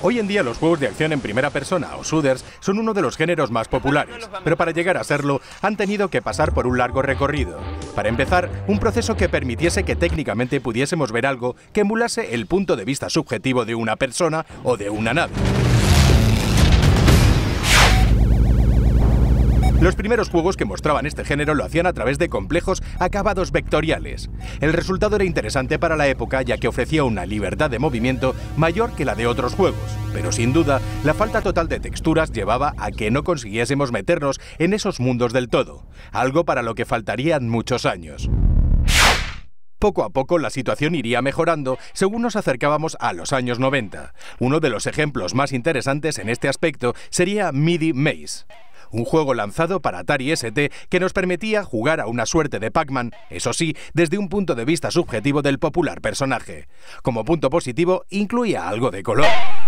Hoy en día los juegos de acción en primera persona o shooters son uno de los géneros más populares, pero para llegar a serlo han tenido que pasar por un largo recorrido. Para empezar, un proceso que permitiese que técnicamente pudiésemos ver algo que emulase el punto de vista subjetivo de una persona o de una nave. Los primeros juegos que mostraban este género lo hacían a través de complejos acabados vectoriales. El resultado era interesante para la época, ya que ofrecía una libertad de movimiento mayor que la de otros juegos, pero sin duda la falta total de texturas llevaba a que no consiguiésemos meternos en esos mundos del todo, algo para lo que faltarían muchos años. Poco a poco la situación iría mejorando según nos acercábamos a los años 90. Uno de los ejemplos más interesantes en este aspecto sería MIDI Maze, un juego lanzado para Atari ST que nos permitía jugar a una suerte de Pac-Man, eso sí, desde un punto de vista subjetivo del popular personaje. Como punto positivo, incluía algo de color.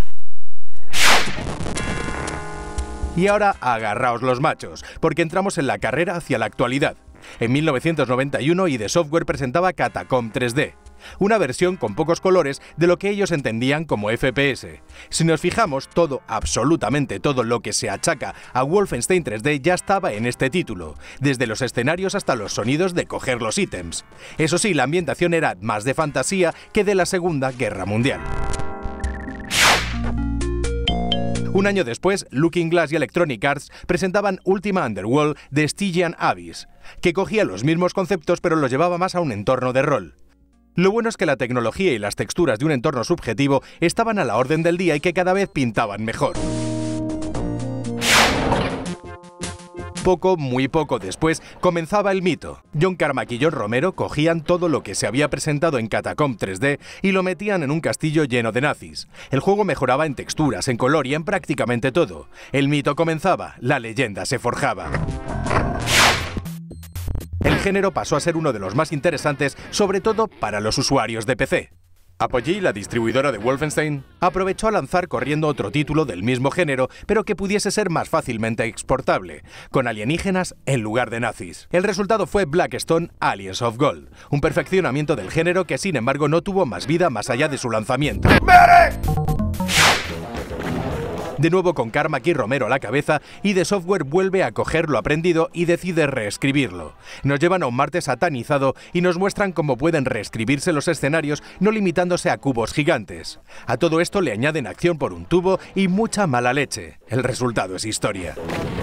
Y ahora agarraos los machos, porque entramos en la carrera hacia la actualidad. En 1991 id Software presentaba Catacomb 3D, una versión con pocos colores de lo que ellos entendían como FPS. Si nos fijamos, todo, absolutamente todo lo que se achaca a Wolfenstein 3D ya estaba en este título, desde los escenarios hasta los sonidos de coger los ítems. Eso sí, la ambientación era más de fantasía que de la Segunda Guerra Mundial. Un año después, Looking Glass y Electronic Arts presentaban Ultima Underworld de Stygian Abyss, que cogía los mismos conceptos pero los llevaba más a un entorno de rol. Lo bueno es que la tecnología y las texturas de un entorno subjetivo estaban a la orden del día y que cada vez pintaban mejor. Muy poco después, comenzaba el mito. John Carmack y John Romero cogían todo lo que se había presentado en Catacomb 3D y lo metían en un castillo lleno de nazis. El juego mejoraba en texturas, en color y en prácticamente todo. El mito comenzaba, la leyenda se forjaba. El género pasó a ser uno de los más interesantes, sobre todo para los usuarios de PC. Apogee, la distribuidora de Wolfenstein, aprovechó a lanzar corriendo otro título del mismo género, pero que pudiese ser más fácilmente exportable, con alienígenas en lugar de nazis. El resultado fue Blackstone Aliens of Gold, un perfeccionamiento del género que sin embargo no tuvo más vida más allá de su lanzamiento. De nuevo con Carmack y Romero a la cabeza, id Software vuelve a coger lo aprendido y decide reescribirlo. Nos llevan a un Marte satanizado y nos muestran cómo pueden reescribirse los escenarios no limitándose a cubos gigantes. A todo esto le añaden acción por un tubo y mucha mala leche. El resultado es historia.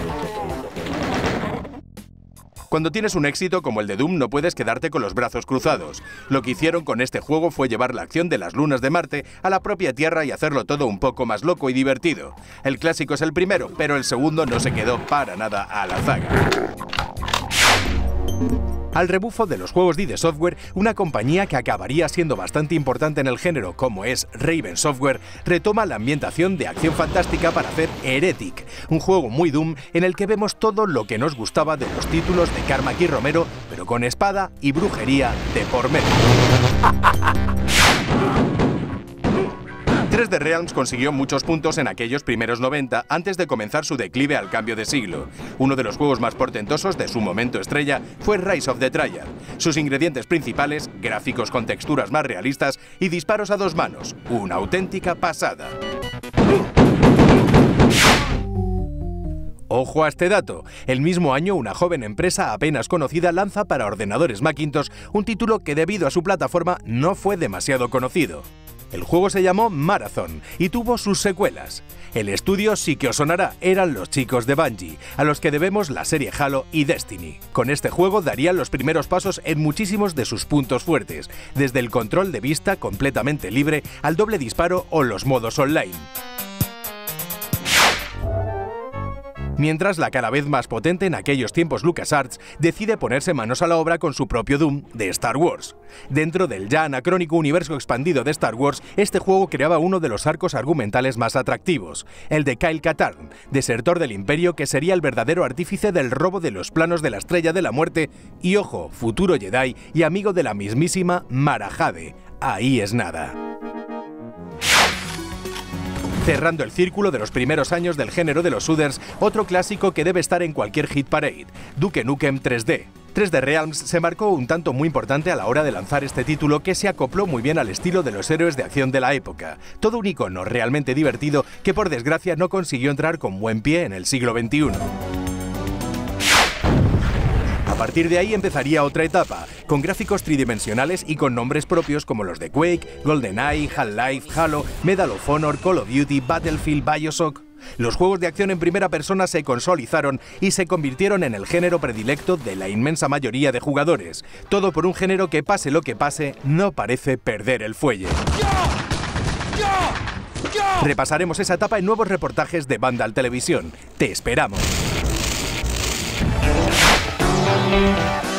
Cuando tienes un éxito como el de Doom no puedes quedarte con los brazos cruzados. Lo que hicieron con este juego fue llevar la acción de las lunas de Marte a la propia Tierra y hacerlo todo un poco más loco y divertido. El clásico es el primero, pero el segundo no se quedó para nada a la zaga. Al rebufo de los juegos de id Software, una compañía que acabaría siendo bastante importante en el género como es Raven Software, retoma la ambientación de acción fantástica para hacer Heretic, un juego muy Doom en el que vemos todo lo que nos gustaba de los títulos de Carmack y Romero, pero con espada y brujería de por medio. 3D Realms consiguió muchos puntos en aquellos primeros 90 antes de comenzar su declive al cambio de siglo. Uno de los juegos más portentosos de su momento estrella fue Rise of the Triad. Sus ingredientes principales, gráficos con texturas más realistas y disparos a dos manos. Una auténtica pasada. Ojo a este dato, el mismo año una joven empresa apenas conocida lanza para ordenadores Macintosh un título que debido a su plataforma no fue demasiado conocido. El juego se llamó Marathon y tuvo sus secuelas. El estudio sí que os sonará, eran los chicos de Bungie, a los que debemos la serie Halo y Destiny. Con este juego darían los primeros pasos en muchísimos de sus puntos fuertes, desde el control de vista completamente libre al doble disparo o los modos online. Mientras la cada vez más potente en aquellos tiempos LucasArts decide ponerse manos a la obra con su propio Doom de Star Wars. Dentro del ya anacrónico universo expandido de Star Wars, este juego creaba uno de los arcos argumentales más atractivos, el de Kyle Katarn, desertor del Imperio que sería el verdadero artífice del robo de los planos de la Estrella de la Muerte y, ojo, futuro Jedi y amigo de la mismísima Mara Jade. Ahí es nada. Cerrando el círculo de los primeros años del género de los shooters, otro clásico que debe estar en cualquier hit parade, Duke Nukem 3D. 3D Realms se marcó un tanto muy importante a la hora de lanzar este título que se acopló muy bien al estilo de los héroes de acción de la época. Todo un icono realmente divertido que por desgracia no consiguió entrar con buen pie en el siglo XXI. A partir de ahí empezaría otra etapa, con gráficos tridimensionales y con nombres propios como los de Quake, GoldenEye, Half-Life, Halo, Medal of Honor, Call of Duty, Battlefield, BioShock. Los juegos de acción en primera persona se consolidaron y se convirtieron en el género predilecto de la inmensa mayoría de jugadores. Todo por un género que, pase lo que pase, no parece perder el fuelle. Repasaremos esa etapa en nuevos reportajes de Vandal Televisión. ¡Te esperamos!